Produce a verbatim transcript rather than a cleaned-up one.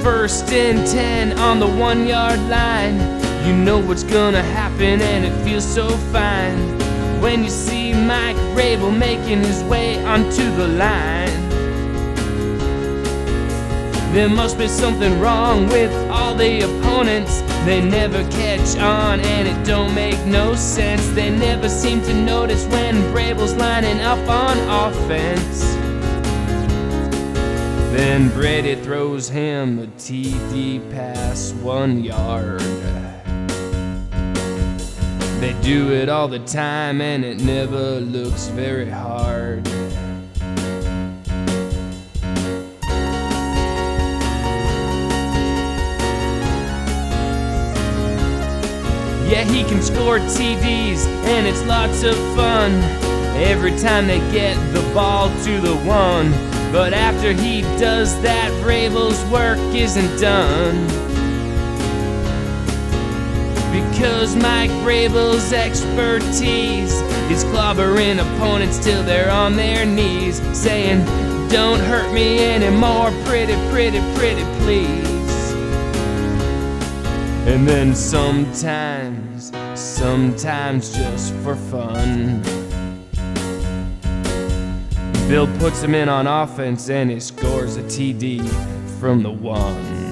first and ten on the one-yard line. You know what's gonna happen and it feels so fine when you see Mike Vrabel making his way onto the line. There must be something wrong with all the opponents. They never catch on and it don't make no sense. They never seem to notice when Vrabel's lining up on offense. Then Brady throws him a T D pass one yard. They do it all the time and it never looks very hard. Yeah, he can score T Ds and it's lots of fun every time they get the ball to the one. But after he does that, Vrabel's work isn't done, because Mike Vrabel's expertise is clobbering opponents till they're on their knees, saying, "Don't hurt me anymore, pretty, pretty, pretty, please." And then sometimes, sometimes just for fun, Bill puts him in on offense and he scores a T D from the one.